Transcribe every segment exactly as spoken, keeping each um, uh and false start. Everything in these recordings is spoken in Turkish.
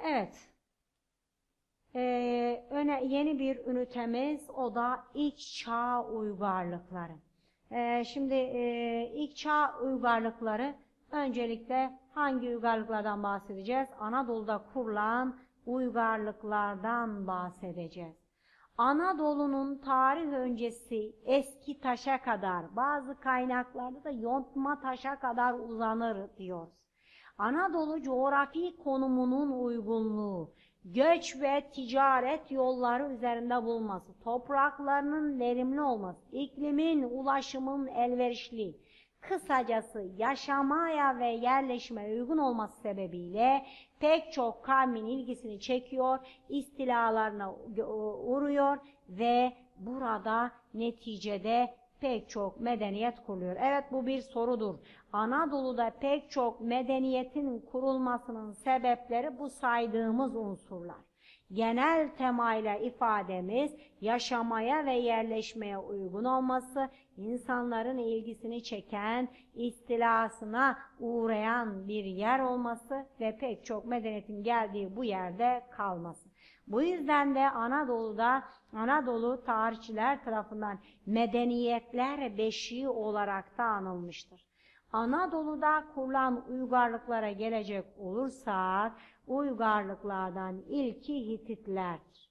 Evet. Ee, öne, yeni bir ünitemiz, o da ilk çağ uygarlıkları. Ee, şimdi e, ilk çağ uygarlıkları, öncelikle hangi uygarlıklardan bahsedeceğiz? Anadolu'da kurulan uygarlıklardan bahsedeceğiz. Anadolu'nun tarih öncesi eski taşa kadar, bazı kaynaklarda da yontma taşa kadar uzanır diyoruz. Anadolu coğrafi konumunun uygunluğu, göç ve ticaret yolları üzerinde bulunması, topraklarının verimli olması, iklimin, ulaşımın elverişli, kısacası yaşamaya ve yerleşmeye uygun olması sebebiyle pek çok kavmin ilgisini çekiyor, istilalarına uğruyor ve burada neticede pek çok medeniyet kuruluyor. Evet, bu bir sorudur. Anadolu'da pek çok medeniyetin kurulmasının sebepleri bu saydığımız unsurlar. Genel temayla ifademiz yaşamaya ve yerleşmeye uygun olması, insanların ilgisini çeken, istilasına uğrayan bir yer olması ve pek çok medeniyetin geldiği bu yerde kalması. Bu yüzden de Anadolu'da, Anadolu tarihçiler tarafından medeniyetler beşiği olarak da anılmıştır. Anadolu'da kurulan uygarlıklara gelecek olursak, uygarlıklardan ilki Hititlerdir.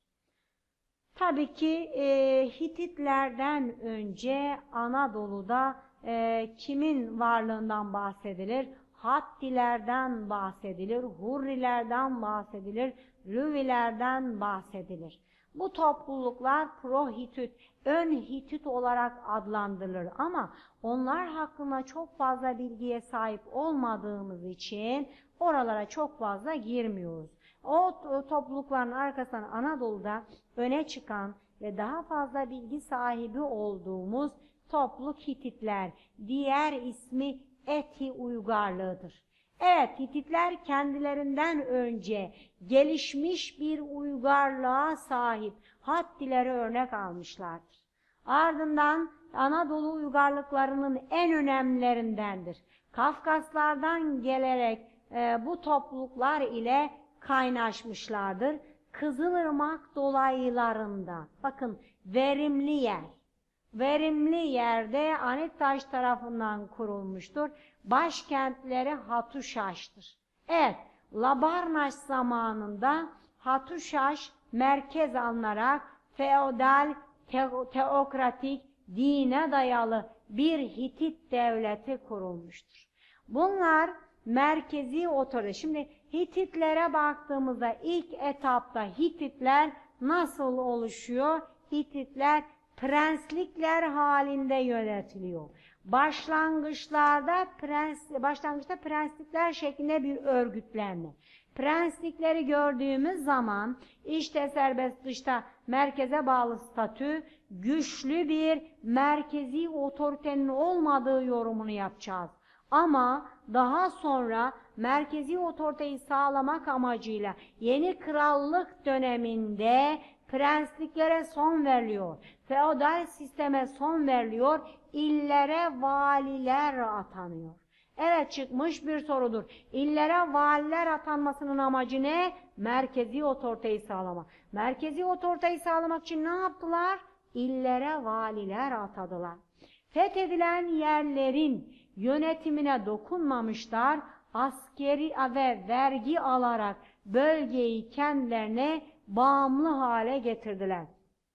Tabii ki e, Hititlerden önce Anadolu'da e, kimin varlığından bahsedilir? Hattilerden bahsedilir, Hurrilerden bahsedilir, Rüvilerden bahsedilir. Bu topluluklar Pro-Hitit, ön Hitit olarak adlandırılır ama onlar hakkında çok fazla bilgiye sahip olmadığımız için oralara çok fazla girmiyoruz. O toplulukların arkasından Anadolu'da öne çıkan ve daha fazla bilgi sahibi olduğumuz topluluk Hititler, diğer ismi Eti uygarlığıdır. Evet, Hititler kendilerinden önce gelişmiş bir uygarlığa sahip Hattileri örnek almışlardır. Ardından Anadolu uygarlıklarının en önemlilerindendir. Kafkaslardan gelerek e, bu topluluklar ile kaynaşmışlardır. Kızılırmak dolaylarında, bakın, verimli yer, verimli yerde Anıttaş tarafından kurulmuştur. Başkentleri Hatuşaş'tır. Evet, Labarnaş zamanında Hatuşaş merkez alınarak feodal, te- teokratik, dine dayalı bir Hitit devleti kurulmuştur. Bunlar merkezi otorite. Şimdi Hititlere baktığımızda ilk etapta Hititler nasıl oluşuyor? Hititler prenslikler halinde yönetiliyor. Başlangıçlarda prens, başlangıçta prenslikler şeklinde bir örgütlenme. Prenslikleri gördüğümüz zaman içte serbest, dışta merkeze bağlı statü, güçlü bir merkezi otoritenin olmadığı yorumunu yapacağız. Ama daha sonra merkezi otoriteyi sağlamak amacıyla yeni krallık döneminde prensliklere son veriliyor. Feodal sisteme son veriliyor. İllere valiler atanıyor. Evet, çıkmış bir sorudur. İllere valiler atanmasının amacı ne? Merkezi otoriteyi sağlamak. Merkezi otoriteyi sağlamak için ne yaptılar? İllere valiler atadılar. Fethedilen yerlerin yönetimine dokunmamışlar, askeri ve vergi alarak bölgeyi kendilerine bağımlı hale getirdiler.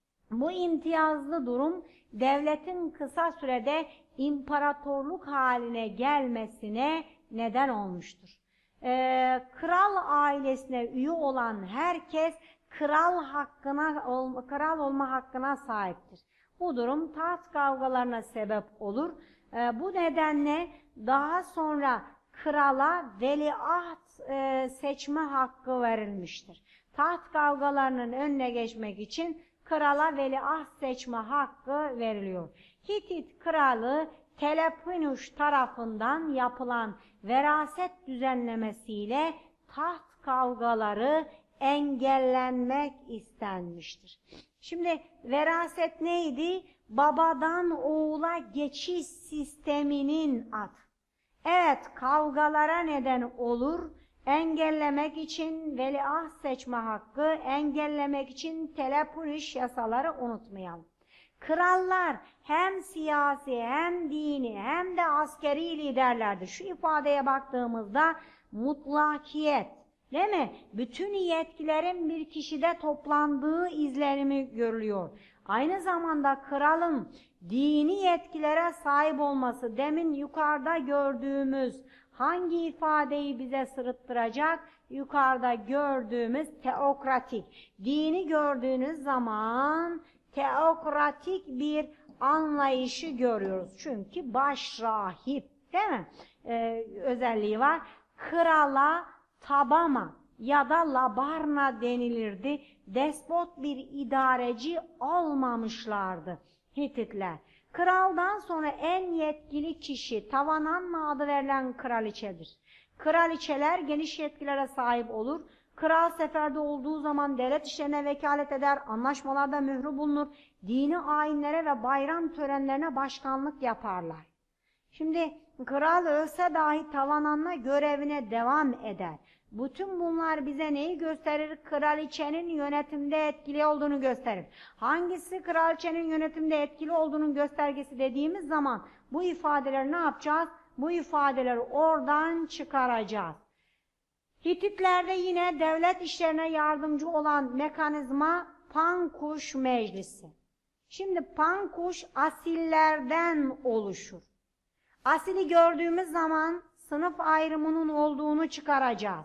Bu imtiyazlı durum devletin kısa sürede imparatorluk haline gelmesine neden olmuştur. Ee, kral ailesine üye olan herkes kral hakkına, kral olma hakkına sahiptir. Bu durum taht kavgalarına sebep olur. Ee, bu nedenle daha sonra krala veliaht e, seçme hakkı verilmiştir. Taht kavgalarının önüne geçmek için krala veliaht seçme hakkı veriliyor. Hitit kralı Telepünuş tarafından yapılan veraset düzenlemesiyle taht kavgaları engellenmek istenmiştir. Şimdi veraset neydi? Babadan oğula geçiş sisteminin adı. Evet, kavgalara neden olur. engellemek için veliaht seçme hakkı, engellemek için telepuriş yasaları unutmayalım. Krallar hem siyasi hem dini hem de askeri liderlerdi. Şu ifadeye baktığımızda mutlakiyet, değil mi? Bütün yetkilerin bir kişide toplandığı izlenimi görülüyor. Aynı zamanda kralın dini yetkilere sahip olması, demin yukarıda gördüğümüz hangi ifadeyi bize sırıttıracak? Yukarıda gördüğümüz teokratik. Dini gördüğünüz zaman teokratik bir anlayışı görüyoruz. Çünkü baş rahip, değil mi? Ee, özelliği var. Krala tabama ya da labarna denilirdi. Despot bir idareci olmamışlardı Hititler. Kraldan sonra en yetkili kişi Tavananna adı verilen kraliçedir. Kraliçeler geniş yetkilere sahip olur. Kral seferde olduğu zaman devlet işlerine vekalet eder, anlaşmalarda mührü bulunur, dini ayinlere ve bayram törenlerine başkanlık yaparlar. Şimdi kral ölse dahi Tavananna görevine devam eder. Bütün bunlar bize neyi gösterir? Kraliçenin yönetimde etkili olduğunu gösterir. Hangisi kraliçenin yönetimde etkili olduğunun göstergesi dediğimiz zaman bu ifadeleri ne yapacağız? Bu ifadeleri oradan çıkaracağız. Hititlerde yine devlet işlerine yardımcı olan mekanizma Pankuş Meclisi. Şimdi Pankuş asillerden oluşur. Asili gördüğümüz zaman sınıf ayrımının olduğunu çıkaracağız.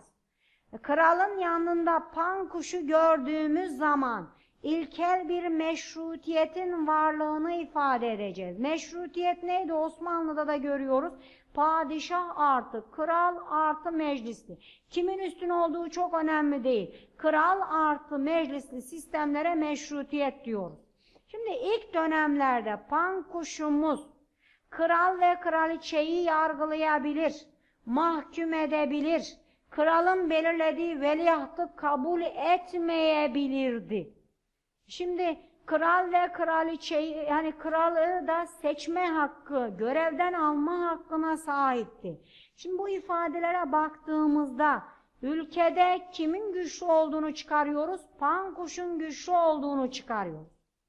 Kralın yanında Pankuş'u gördüğümüz zaman ilkel bir meşrutiyetin varlığını ifade edeceğiz. Meşrutiyet neydi? Osmanlı'da da görüyoruz. Padişah artı kral artı meclisli. Kimin üstün olduğu çok önemli değil. Kral artı meclisli sistemlere meşrutiyet diyoruz. Şimdi ilk dönemlerde Pankuş'umuz kral ve kraliçeyi yargılayabilir, mahkum edebilir, kralın belirlediği veliahtı kabul etmeyebilirdi. Şimdi kral ve kraliçeyi, yani kralı da seçme hakkı, görevden alma hakkına sahipti. Şimdi bu ifadelere baktığımızda ülkede kimin güçlü olduğunu çıkarıyoruz? Pankuş'un güçlü olduğunu çıkarıyoruz.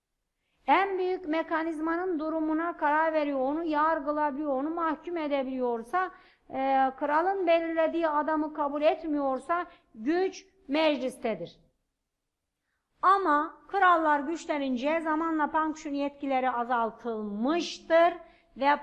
En büyük mekanizmanın durumuna karar veriyor, onu yargılabiliyor, onu mahkum edebiliyorsa, e, kralın belirlediği adamı kabul etmiyorsa güç meclistedir. Ama krallar güçlenince zamanla Pankuş'un yetkileri azaltılmıştır ve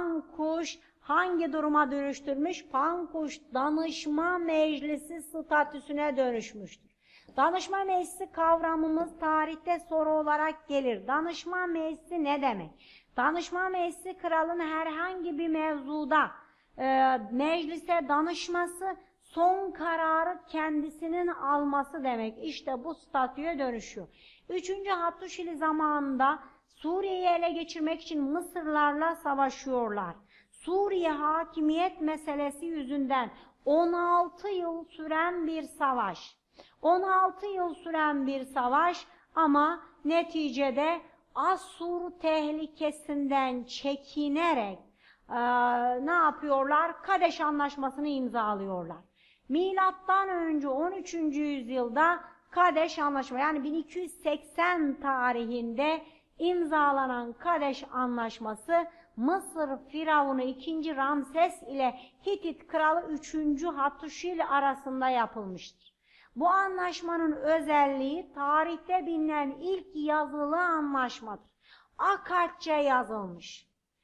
Pankuş hangi duruma dönüştürmüş? Pankuş danışma meclisi statüsüne dönüşmüştür. Danışma meclisi kavramımız tarihte soru olarak gelir. Danışma meclisi ne demek? Danışma meclisi kralın herhangi bir mevzuda e, meclise danışması, son kararı kendisinin alması demek. İşte bu statüye dönüşüyor. Üçüncü Hattuşili zamanında Suriye'yi ele geçirmek için Mısırlarla savaşıyorlar. Suriye hakimiyet meselesi yüzünden on altı yıl süren bir savaş. on altı yıl süren bir savaş ama neticede Asur tehlikesinden çekinerek e, ne yapıyorlar? Kadeş Anlaşması'nı imzalıyorlar. Milattan önce on üçüncü yüzyılda Kadeş Anlaşması, yani bin iki yüz seksen tarihinde imzalanan Kadeş Anlaşması Mısır Firavunu ikinci Ramses ile Hitit Kralı üçüncü Hattuşili arasında yapılmıştır. Bu anlaşmanın özelliği tarihte bilinen ilk yazılı anlaşmadır. Akkadça yazılmış.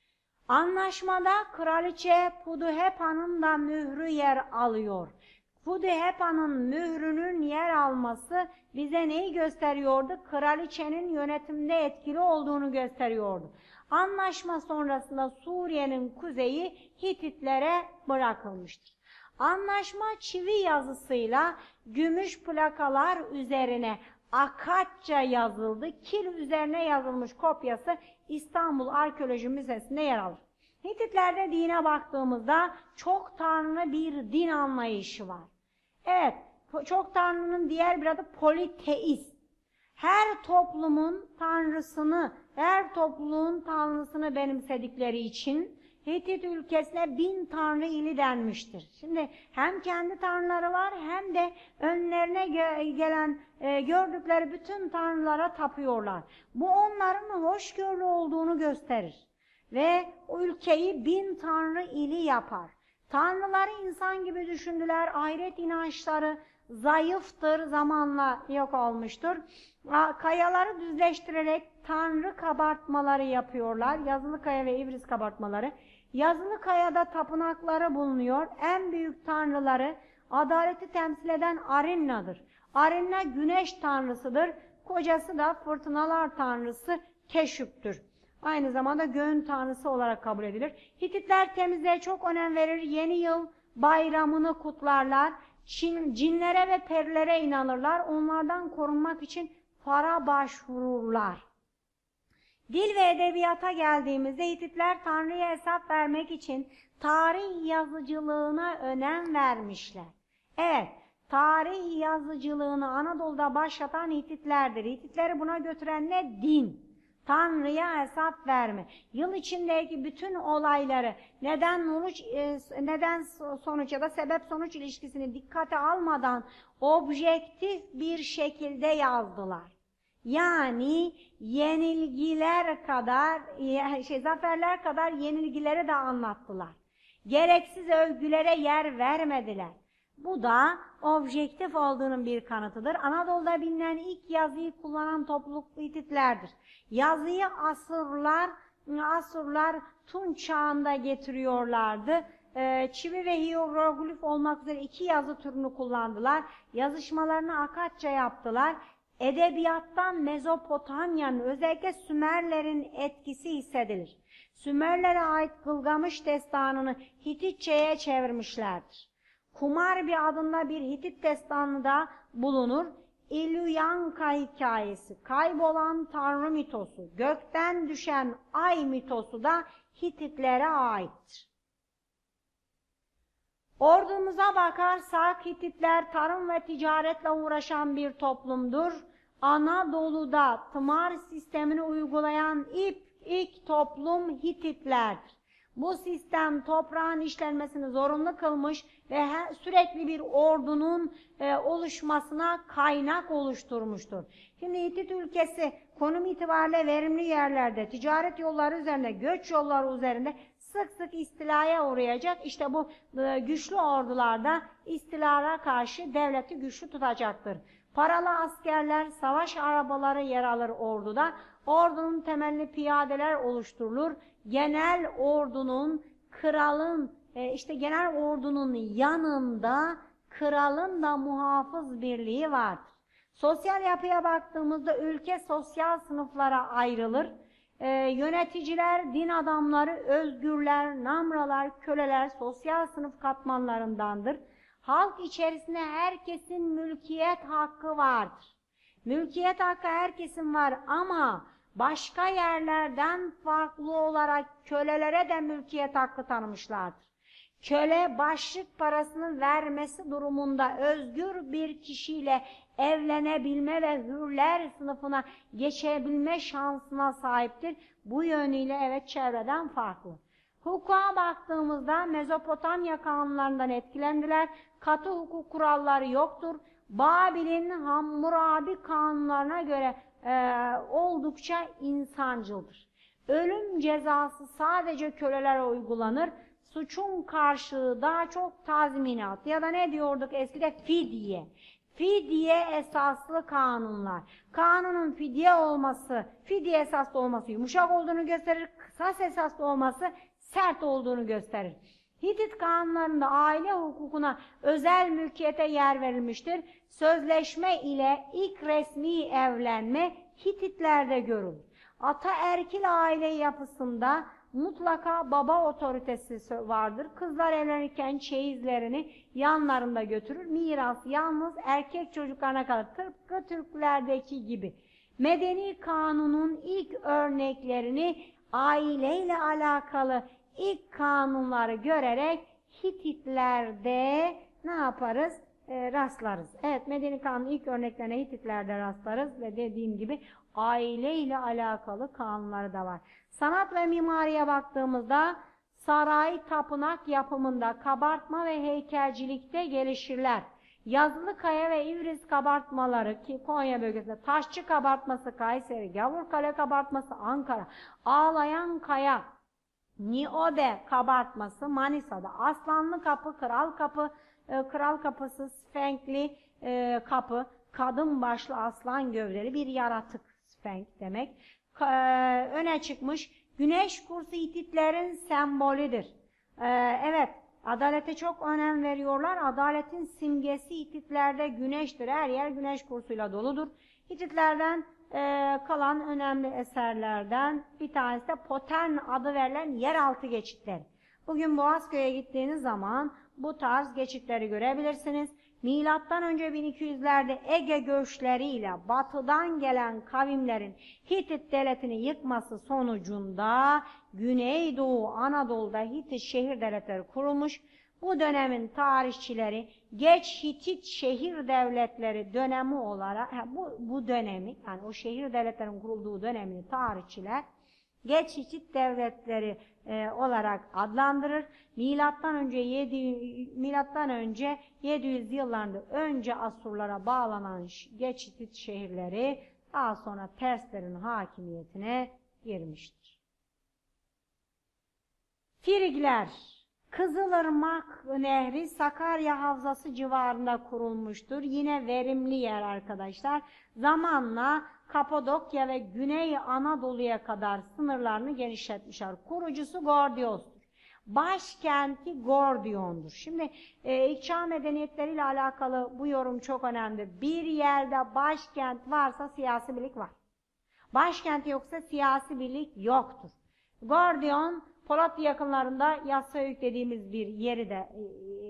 Anlaşmada Kraliçe Puduhepa'nın da mührü yer alıyor. Puduhepa'nın mührünün yer alması bize neyi gösteriyordu? Kraliçenin yönetimde etkili olduğunu gösteriyordu. Anlaşma sonrasında Suriye'nin kuzeyi Hititlere bırakılmıştır. Anlaşma çivi yazısıyla gümüş plakalar üzerine Akkadça yazıldı. Kil üzerine yazılmış kopyası İstanbul Arkeoloji Müzesi'nde yer alır. Hititlerde dine baktığımızda çok tanrılı bir din anlayışı var. Evet, çok tanrının diğer bir adı politeist. Her toplumun tanrısını, her topluluğun tanrısını benimsedikleri için, Hitit ülkesine bin tanrı ili denmiştir. Şimdi hem kendi tanrıları var hem de önlerine gelen e, gördükleri bütün tanrılara tapıyorlar. Bu onların hoşgörülü olduğunu gösterir. Ve o ülkeyi bin tanrı ili yapar. Tanrıları insan gibi düşündüler, ahiret inançları zayıftır, zamanla yok olmuştur. Kayaları düzleştirerek tanrı kabartmaları yapıyorlar. Yazılı kaya ve ibris kabartmaları. Yazılı kayada tapınakları bulunuyor. En büyük tanrıları adaleti temsil eden Arinna'dır. Arinna güneş tanrısıdır. Kocası da fırtınalar tanrısı Keşüp'tür. Aynı zamanda göğün tanrısı olarak kabul edilir. Hititler temizliğe çok önem verir. Yeni yıl bayramını kutlarlar. Çin, cinlere ve perilere inanırlar. Onlardan korunmak için fara başvururlar. Dil ve edebiyata geldiğimizde Hititler Tanrı'ya hesap vermek için tarih yazıcılığına önem vermişler. Evet, tarih yazıcılığını Anadolu'da başlatan Hititlerdir. Hititleri buna götüren ne? Din. Tanrı'ya hesap verme. Yıl içindeki bütün olayları neden sonuç, neden sonuç ya da sebep sonuç ilişkisini dikkate almadan objektif bir şekilde yazdılar. Yani yenilgiler kadar, şey, zaferler kadar yenilgileri de anlattılar. Gereksiz övgülere yer vermediler. Bu da objektif olduğunun bir kanıtıdır. Anadolu'da bilinen ilk yazıyı kullanan topluluk Hititlerdir. Yazıyı Asurlar, Asurlar Tunç çağında getiriyorlardı. Çivi ve hieroglif olmak üzere iki yazı türünü kullandılar. Yazışmalarını Akatça yaptılar. Edebiyattan Mezopotamya'nın, özellikle Sümerlerin etkisi hissedilir. Sümerlere ait Gılgamış destanını Hititçe'ye çevirmişlerdir. Kumarbi adında bir Hitit destanı da bulunur. İlüyanka hikayesi, kaybolan tanrı mitosu, gökten düşen ay mitosu da Hititlere aittir. Ordumuza bakarsak Hititler tarım ve ticaretle uğraşan bir toplumdur. Anadolu'da tımar sistemini uygulayan ilk, ilk toplum Hititlerdir. Bu sistem toprağın işlenmesini zorunlu kılmış ve sürekli bir ordunun e, oluşmasına kaynak oluşturmuştur. Şimdi Hitit ülkesi konum itibariyle verimli yerlerde, ticaret yolları üzerinde, göç yolları üzerinde sık sık istilaya uğrayacak. İşte bu e, güçlü ordularda istilara karşı devleti güçlü tutacaktır. Paralı askerler, savaş arabaları yer alır orduda. Ordunun temelli piyadeler oluşturulur. Genel ordunun, kralın, e, işte genel ordunun yanında kralın da muhafız birliği vardır. Sosyal yapıya baktığımızda ülke sosyal sınıflara ayrılır. E, yöneticiler, din adamları, özgürler, namralar, köleler sosyal sınıf katmanlarındandır. Halk içerisinde herkesin mülkiyet hakkı vardır. Mülkiyet hakkı herkesin var ama başka yerlerden farklı olarak kölelere de mülkiyet hakkı tanımışlardır. Köle başlık parasını vermesi durumunda özgür bir kişiyle evlenebilme ve hürler sınıfına geçebilme şansına sahiptir. Bu yönüyle evet çevreden farklı. Hukuka baktığımızda Mezopotamya kanunlarından etkilendiler. Katı hukuk kuralları yoktur. Babil'in Hammurabi kanunlarına göre e, oldukça insancıldır. Ölüm cezası sadece kölelere uygulanır. Suçun karşılığı daha çok tazminat ya da ne diyorduk eskide fidye. Fidye esaslı kanunlar. Kanunun fidye olması, fidye esaslı olması yumuşak olduğunu gösterir. Kısas esaslı olması sert olduğunu gösterir. Hitit kanunlarında aile hukukuna özel mülkiyete yer verilmiştir. Sözleşme ile ilk resmi evlenme Hititlerde görülür. Ataerkil aile yapısında mutlaka baba otoritesi vardır. Kızlar evlenirken çeyizlerini yanlarında götürür. Miras yalnız erkek çocuklarına kalır. Tıpkı Türklerdeki gibi. Medeni kanunun ilk örneklerini aileyle alakalı ilk kanunları görerek Hititlerde ne yaparız? E, rastlarız. Evet, Medeni Kanun'un ilk örneklerine Hititlerde rastlarız ve dediğim gibi aileyle alakalı kanunları da var. Sanat ve mimariye baktığımızda saray, tapınak yapımında, kabartma ve heykelcilikte gelişirler. Yazılı kaya ve İvriz kabartmaları ki Konya bölgesinde, Taşçı kabartması Kayseri, Gavurkale kabartması Ankara, Ağlayan Kaya, Niobe kabartması Manisa'da, Aslanlı Kapı, Kral Kapı, e, Kral Kapısı, Sfenkli e, Kapı, kadın başlı aslan gövdeli bir yaratık, Sfenk demek, e, öne çıkmış. Güneş kursu Hititlerin sembolüdür. E, evet, adalete çok önem veriyorlar. Adaletin simgesi Hititlerde güneştir. Her yer güneş kursuyla doludur. Hititlerden e, kalan önemli eserlerden bir tanesi de Potern adı verilen yeraltı geçitleri. Bugün Boğazköy'e gittiğiniz zaman bu tarz geçitleri görebilirsiniz. Milattan önce bin iki yüzlerde Ege göçleriyle batıdan gelen kavimlerin Hitit devletini yıkması sonucunda Güneydoğu Anadolu'da Hitit şehir devletleri kurulmuş. Bu dönemin tarihçileri geç Hitit şehir devletleri dönemi olarak, bu, bu dönemi, yani o şehir devletlerin kurulduğu dönemini tarihçiler geç Hitit devletleri e, olarak adlandırır. Milattan önce yedi milattan önce yedi yüz yıllarında önce Asurlara bağlanan geç Hitit şehirleri daha sonra Perslerin hakimiyetine girmiştir. Frigler, Kızılırmak Nehri Sakarya Havzası civarında kurulmuştur. Yine verimli yer arkadaşlar. Zamanla Kapadokya ve Güney Anadolu'ya kadar sınırlarını genişletmişler. Kurucusu Gordios'tur. Başkenti Gordion'dur. Şimdi e, ilk çağ medeniyetleriyle alakalı bu yorum çok önemli. Bir yerde başkent varsa siyasi birlik var. Başkenti yoksa siyasi birlik yoktur. Gordion, Polatlı yakınlarında Yassıhöyük dediğimiz bir yeri de, e,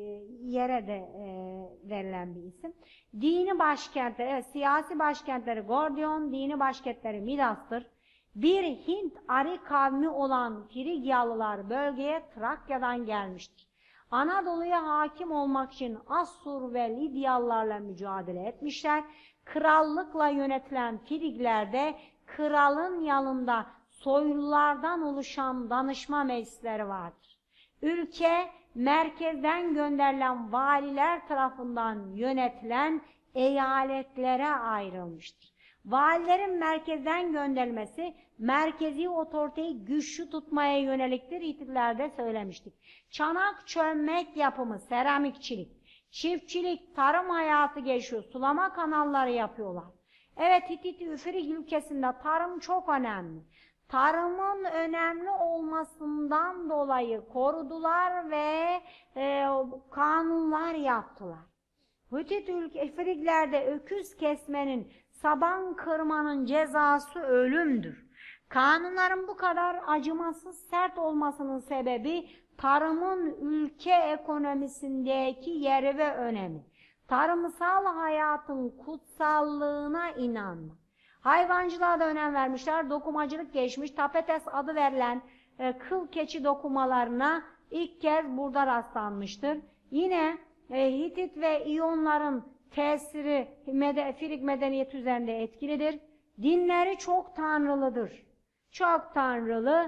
yere de e, verilen bir isim. Dini başkentleri, evet, siyasi başkentleri Gordion, dini başkentleri Midas'tır. Bir Hint Ari kavmi olan Frigyalılar bölgeye Trakya'dan gelmiştir. Anadolu'ya hakim olmak için Assur ve Lidyalılarla mücadele etmişler. Krallıkla yönetilen Friglerde kralın yanında soylulardan oluşan danışma meclisleri vardır. Ülke merkezden gönderilen valiler tarafından yönetilen eyaletlere ayrılmıştır. Valilerin merkezden gönderilmesi merkezi otoriteyi güçlü tutmaya yöneliktir. Hititlerde söylemiştik. Çanak çömlek yapımı, seramikçilik, çiftçilik, tarım hayatı geçiyor. Sulama kanalları yapıyorlar. Evet, Hitit Frig ülkesinde tarım çok önemli. Tarımın önemli olmasından dolayı korudular ve e, kanunlar yaptılar. Hitit ülke, Friglerde öküz kesmenin, saban kırmanın cezası ölümdür. Kanunların bu kadar acımasız, sert olmasının sebebi tarımın ülke ekonomisindeki yeri ve önemi. Tarımsal hayatın kutsallığına inanma. Hayvancılığa da önem vermişler. Dokumacılık geçmiş. Tapetes adı verilen e, kıl keçi dokumalarına ilk kez burada rastlanmıştır. Yine e, Hitit ve İyonların tesiri mede, Frig medeniyeti üzerinde etkilidir. Dinleri çok tanrılıdır. Çok tanrılı.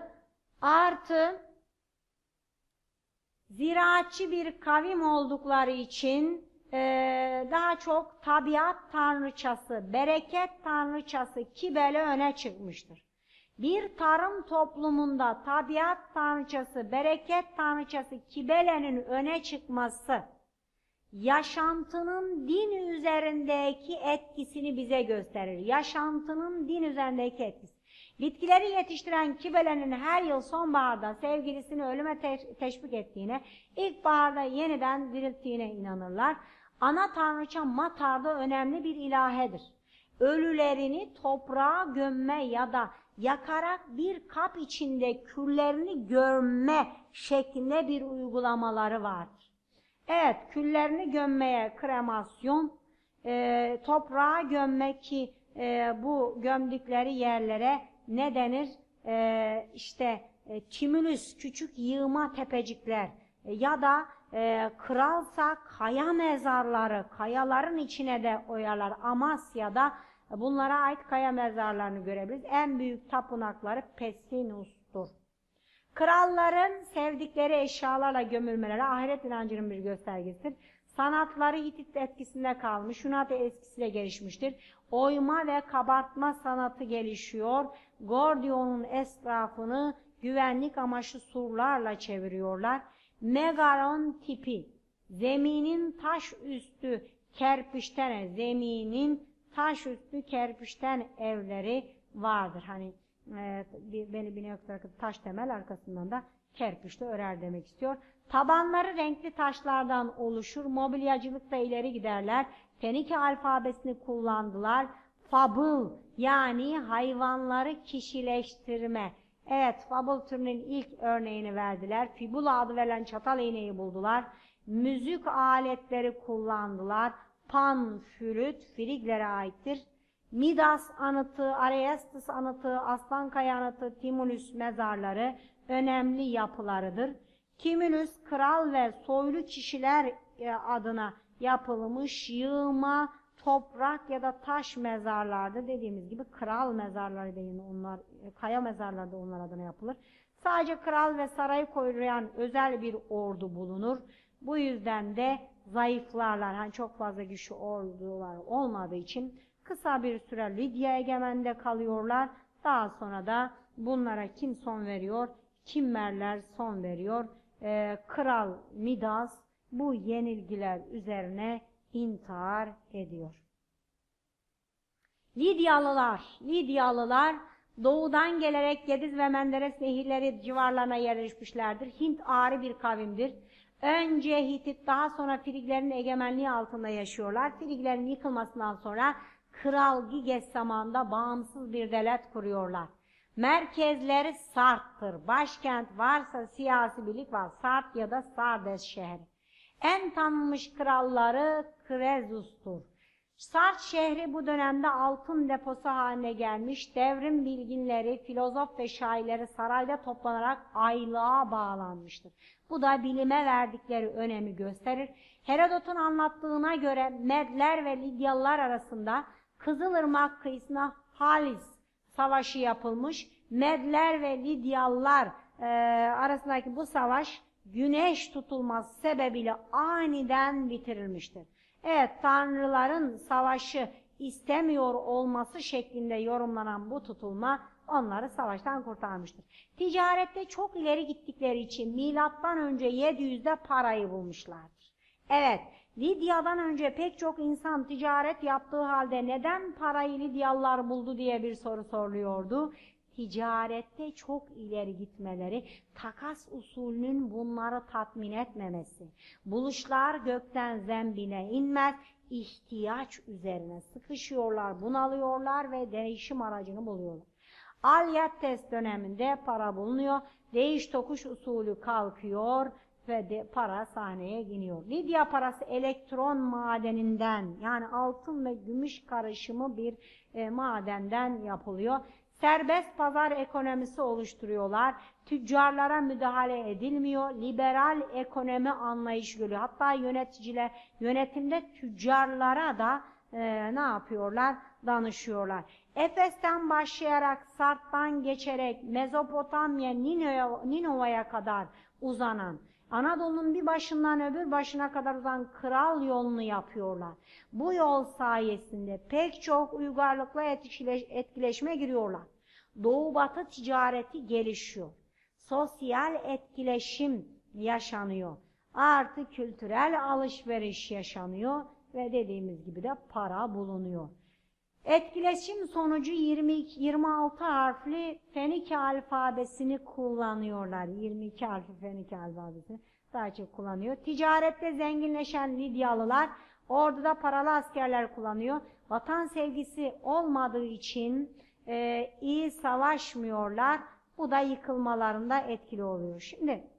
Artı ziraatçı bir kavim oldukları için Ee, daha çok tabiat tanrıçası, bereket tanrıçası Kibele öne çıkmıştır. Bir tarım toplumunda tabiat tanrıçası, bereket tanrıçası Kibele'nin öne çıkması, yaşantının din üzerindeki etkisini bize gösterir. Yaşantının din üzerindeki etkisi. Bitkileri yetiştiren Kibele'nin her yıl sonbaharda sevgilisini ölüme te teşvik ettiğine, ilkbaharda yeniden dirilttiğine inanırlar. Ana tanrıça Matar da önemli bir ilahedir. Ölülerini toprağa gömme ya da yakarak bir kap içinde küllerini gömme şeklinde bir uygulamaları vardır. Evet, küllerini gömmeye kremasyon, e, toprağa gömme ki e, bu gömdükleri yerlere ne denir? E, işte e, timülüs, küçük yığma tepecikler e, ya da e, kralsa kaya mezarları, kayaların içine de oyarlar. Amasya'da bunlara ait kaya mezarlarını görebiliriz. En büyük tapınakları Pessinus'tur. Kralların sevdikleri eşyalarla gömülmeleri ahiret inancının bir göstergesidir. Sanatları Hitit etkisinde kalmış, Yunan etkisiyle gelişmiştir. Oyma ve kabartma sanatı gelişiyor. Gordion'un etrafını güvenlik amaçlı surlarla çeviriyorlar. Megalon tipi, zeminin taş üstü kerpiçten, zeminin taş üstü kerpiçten evleri vardır. Hani e, beni bir noktada taş temel, arkasından da kerpiçle örer demek istiyor. Tabanları renkli taşlardan oluşur. Mobilyacılıkta ileri giderler. Fenike alfabesini kullandılar. Fable, yani hayvanları kişileştirme. Evet, fable türünün ilk örneğini verdiler. Fibula adı verilen çatal iğneyi buldular. Müzik aletleri kullandılar. Pan, flüt, Friglere aittir. Midas anıtı, Areistus anıtı, Aslankaya anıtı, Timulus mezarları önemli yapılarıdır. Timulus, kral ve soylu kişiler adına yapılmış yığma, toprak ya da taş mezarlarda, dediğimiz gibi kral mezarları da yine onlar, kaya mezarları da onlar adına yapılır. Sadece kral ve sarayı koruyan özel bir ordu bulunur. Bu yüzden de zayıflarlar. Hani çok fazla güçlü ordular olmadığı için kısa bir süre Lidya egemende kalıyorlar. Daha sonra da bunlara kim son veriyor? Kimmerler son veriyor. Ee, Kral Midas bu yenilgiler üzerine intihar ediyor. Lidyalılar, Lidyalılar doğudan gelerek Gediz ve Menderes nehirleri civarlarına yerleşmişlerdir. Hint ağrı bir kavimdir. Önce Hitit, daha sonra Friglerin egemenliği altında yaşıyorlar. Friglerin yıkılmasından sonra Kral Giges zamanında bağımsız bir devlet kuruyorlar. Merkezleri Sart'tır. Başkent varsa siyasi birlik var. Sart ya da Sardes şehri. En tanınmış kralları Krezus'tur. Sart şehri bu dönemde altın deposu haline gelmiş. Devrim bilginleri, filozof ve şairleri sarayda toplanarak aylığa bağlanmıştır. Bu da bilime verdikleri önemi gösterir. Herodot'un anlattığına göre Medler ve Lidyalılar arasında Kızılırmak kıyısına Halis savaşı yapılmış. Medler ve Lidyalılar e, arasındaki bu savaş güneş tutulması sebebiyle aniden bitirilmiştir. Evet, tanrıların savaşı istemiyor olması şeklinde yorumlanan bu tutulma onları savaştan kurtarmıştır. Ticarette çok ileri gittikleri için milattan önce yedi yüzde parayı bulmuşlardır. Evet, Lidya'dan önce pek çok insan ticaret yaptığı halde neden parayı Lidyalılar buldu diye bir soru soruluyordu. Ticarette çok ileri gitmeleri, takas usulünün bunları tatmin etmemesi, buluşlar gökten zembine inmez, ihtiyaç üzerine sıkışıyorlar, bunalıyorlar ve değişim aracını buluyorlar. Alyattes döneminde para bulunuyor, değiş tokuş usulü kalkıyor ve de para sahneye iniyor. Lidya parası elektron madeninden, yani altın ve gümüş karışımı bir e, madenden yapılıyor. Serbest pazar ekonomisi oluşturuyorlar. Tüccarlara müdahale edilmiyor. Liberal ekonomi anlayışı görüyor. Hatta yöneticiler, yönetimde tüccarlara da e, ne yapıyorlar? Danışıyorlar. Efes'ten başlayarak, Sart'tan geçerek Mezopotamya, Ninova'ya kadar uzanan, Anadolu'nun bir başından öbür başına kadar uzanan kral yolunu yapıyorlar. Bu yol sayesinde pek çok uygarlıkla etkileşime giriyorlar. Doğu-batı ticareti gelişiyor. Sosyal etkileşim yaşanıyor. Artı kültürel alışveriş yaşanıyor ve dediğimiz gibi de para bulunuyor. Etkileşim sonucu yirmi iki, yirmi altı harfli Fenike alfabesini kullanıyorlar. yirmi iki harfli Fenike alfabesini daha çok kullanıyor. Ticarette zenginleşen Lidyalılar orduda paralı askerler kullanıyor. Vatan sevgisi olmadığı için e, iyi savaşmıyorlar. Bu da yıkılmalarında etkili oluyor. Şimdi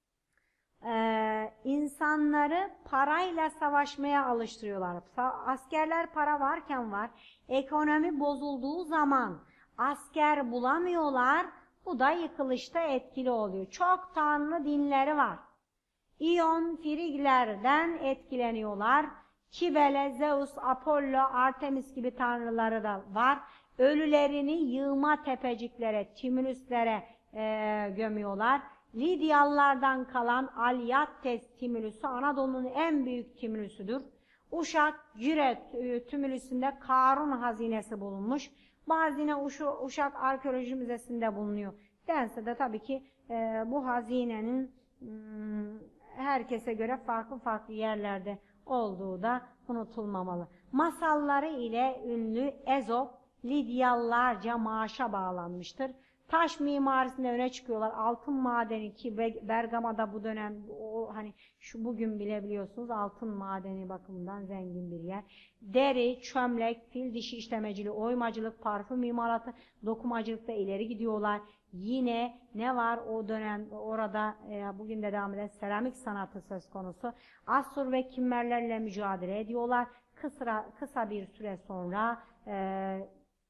Ee, insanları parayla savaşmaya alıştırıyorlar. Askerler para varken var. Ekonomi bozulduğu zaman asker bulamıyorlar. Bu da yıkılışta etkili oluyor. Çok tanrı dinleri var. İyon, Friglerden etkileniyorlar. Kibele, Zeus, Apollo, Artemis gibi tanrıları da var. Ölülerini yığma tepeciklere, tümülüslere e, gömüyorlar. Lidyalılardan kalan Alyattes tümülüsü Anadolu'nun en büyük tümülüsüdür. Uşak Cire tümülüsünde Karun hazinesi bulunmuş. Bu hazine Uşak Arkeoloji Müzesi'nde bulunuyor. Dense de tabii ki e, bu hazinenin hmm, herkese göre farklı farklı yerlerde olduğu da unutulmamalı. Masalları ile ünlü Ezop, Lidyalılarca maaşa bağlanmıştır. Taş mimarisinde öne çıkıyorlar. Altın madeni ki Bergama'da bu dönem, o hani şu bugün bile biliyorsunuz altın madeni bakımından zengin bir yer. Deri, çömlek, fil dişi işlemeciliği, oymacılık, parfüm imalatı, dokumacılıkta ileri gidiyorlar. Yine ne var o dönem orada e, bugün de devam eden seramik sanatı söz konusu. Assur ve Kimmerlerle mücadele ediyorlar. Kısa, kısa bir süre sonra e,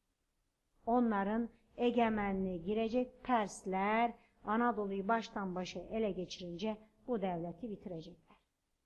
onların egemenliğe girecek Persler Anadolu'yu baştan başa ele geçirince bu devleti bitirecekler.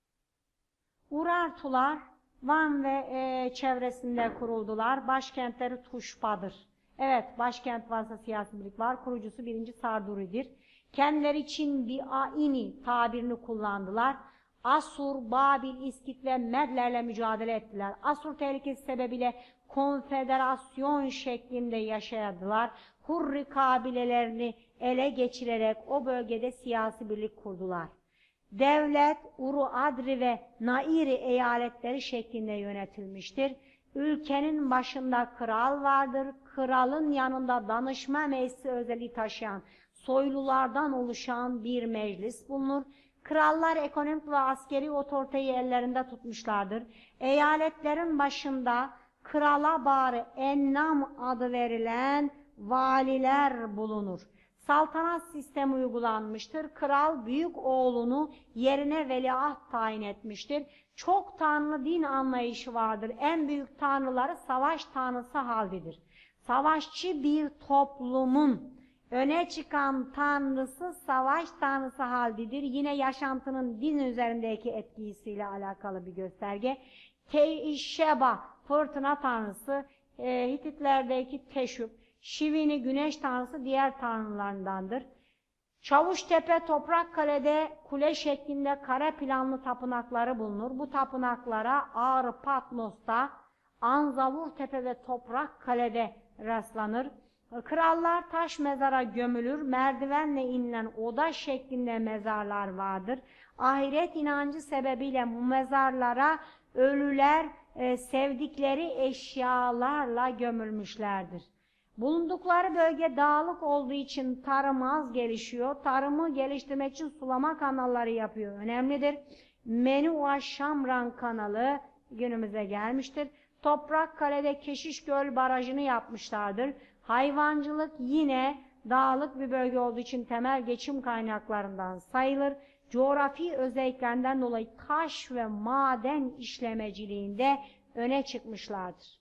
Urartular Van ve e, çevresinde kuruldular. Başkentleri Tuşba'dır. Evet, başkent varsa siyasi birlik var. Kurucusu birinci Sarduri'dir. Kendileri için Bi'aini tabirini kullandılar. Asur, Babil, İskit ve Medlerle mücadele ettiler. Asur tehlikesi sebebiyle konfederasyon şeklinde yaşadılar. Hurri kabilelerini ele geçirerek o bölgede siyasi birlik kurdular. Devlet, Uru Adri ve Nairi eyaletleri şeklinde yönetilmiştir. Ülkenin başında kral vardır. Kralın yanında danışma meclisi özelliği taşıyan soylulardan oluşan bir meclis bulunur. Krallar ekonomik ve askeri otoriteyi ellerinde tutmuşlardır. Eyaletlerin başında krala bağrı ennam adı verilen valiler bulunur. Saltanat sistemi uygulanmıştır. Kral büyük oğlunu yerine veliaht tayin etmiştir. Çok tanrılı din anlayışı vardır. En büyük tanrıları savaş tanrısı Haldi'dir. Savaşçı bir toplumun öne çıkan tanrısı savaş tanrısı Haldi'dir. Yine yaşantının din üzerindeki etkisiyle alakalı bir gösterge. Teişeba fırtına tanrısı, e, Hititlerdeki Teşup, Şivini güneş tanrısı diğer tanrılarındandır. Çavuştepe Toprakkale'de kule şeklinde kare planlı tapınakları bulunur. Bu tapınaklara Ağrı Patmos'ta, Anzavurtepe ve Toprakkale'de rastlanır. Krallar taş mezara gömülür, merdivenle inilen oda şeklinde mezarlar vardır. Ahiret inancı sebebiyle bu mezarlara ölüler e, sevdikleri eşyalarla gömülmüşlerdir. Bulundukları bölge dağlık olduğu için tarım az gelişiyor. Tarımı geliştirmek için sulama kanalları yapıyor. Önemlidir. Menua Şamran kanalı günümüze gelmiştir. Toprakkale'de Keşişgöl barajını yapmışlardır. Hayvancılık yine dağlık bir bölge olduğu için temel geçim kaynaklarından sayılır. Coğrafi özelliklerinden dolayı taş ve maden işlemeciliğinde öne çıkmışlardır.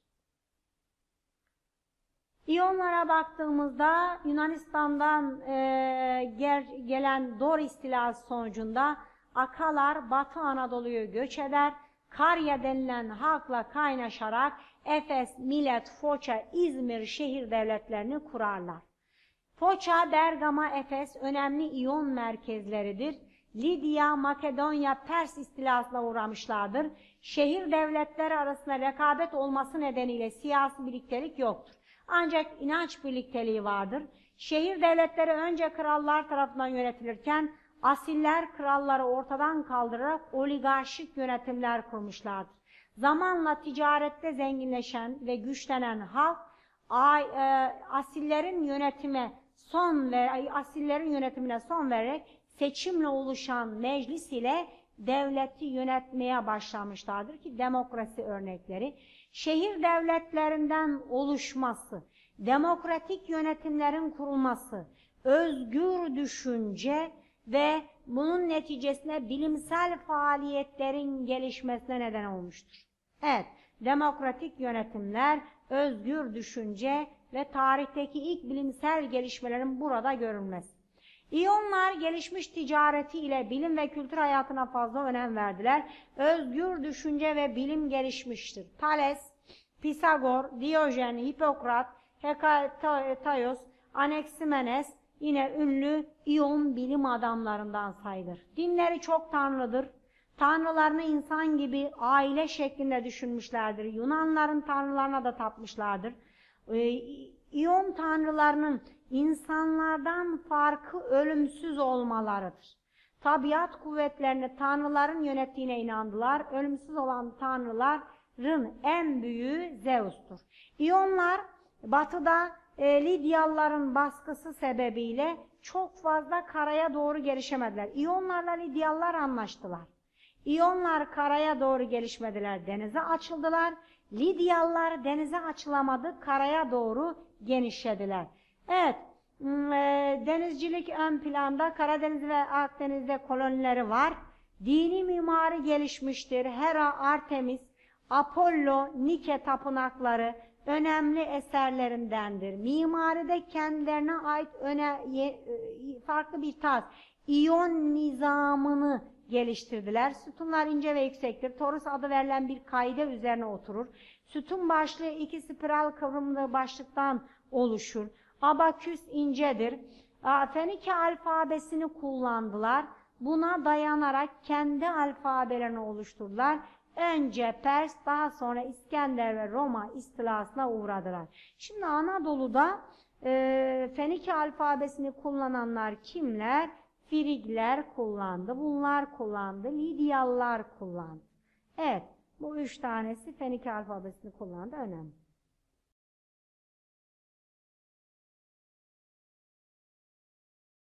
İyonlara baktığımızda Yunanistan'dan e, ger, gelen Dor istilası sonucunda Akalar Batı Anadolu'yu göç eder. Karya denilen halkla kaynaşarak Efes, Milet, Foça, İzmir şehir devletlerini kurarlar. Foça, Bergama, Efes önemli İyon merkezleridir. Lidya, Makedonya, Pers istilasına uğramışlardır. Şehir devletleri arasında rekabet olması nedeniyle siyasi birliktelik yoktur. Ancak inanç birlikteliği vardır. Şehir devletleri önce krallar tarafından yönetilirken asiller kralları ortadan kaldırarak oligarşik yönetimler kurmuşlardır. Zamanla ticarette zenginleşen ve güçlenen halk asillerin yönetime son ver, asillerin yönetimine son vererek seçimle oluşan meclis ile devleti yönetmeye başlamışlardır ki demokrasi örnekleri. Şehir devletlerinden oluşması, demokratik yönetimlerin kurulması, özgür düşünce ve bunun neticesinde bilimsel faaliyetlerin gelişmesine neden olmuştur. Evet, demokratik yönetimler, özgür düşünce ve tarihteki ilk bilimsel gelişmelerin burada görülmesi. İyonlar gelişmiş ticareti ile bilim ve kültür hayatına fazla önem verdiler. Özgür düşünce ve bilim gelişmiştir. Thales, Pisagor, Diyojen, Hipokrat, Hekataios, Anaximenes yine ünlü İyon bilim adamlarından sayılır. Dinleri çok tanrıdır. Tanrılarını insan gibi aile şeklinde düşünmüşlerdir. Yunanların tanrılarına da tapmışlardır. Ee, İyon tanrılarının insanlardan farkı ölümsüz olmalarıdır. Tabiat kuvvetlerini tanrıların yönettiğine inandılar. Ölümsüz olan tanrıların en büyüğü Zeus'tur. İyonlar batıda e, Lidyalıların baskısı sebebiyle çok fazla karaya doğru gelişemediler. İyonlarla Lidyalılar anlaştılar. İyonlar karaya doğru gelişmediler, denize açıldılar. Lidyalılar denize açılamadı, karaya doğru genişlediler. Evet, denizcilik ön planda, Karadeniz ve Akdeniz'de kolonileri var. Dini mimari gelişmiştir. Hera, Artemis, Apollo, Nike tapınakları önemli eserlerindendir. Mimaride kendilerine ait öne, farklı bir tarz, İyon nizamını geliştirdiler. Sütunlar ince ve yüksektir. Torus adı verilen bir kaide üzerine oturur. Sütun başlığı iki spiral kıvrımlı başlıktan oluşur. Abaküs incedir. Fenike alfabesini kullandılar. Buna dayanarak kendi alfabelerini oluşturdular. Önce Pers, daha sonra İskender ve Roma istilasına uğradılar. Şimdi Anadolu'da e, Fenike alfabesini kullananlar kimler? Frigler kullandı, bunlar kullandı, Lidyalılar kullandı. Evet, bu üç tanesi Fenike alfabesini kullandı, önemli.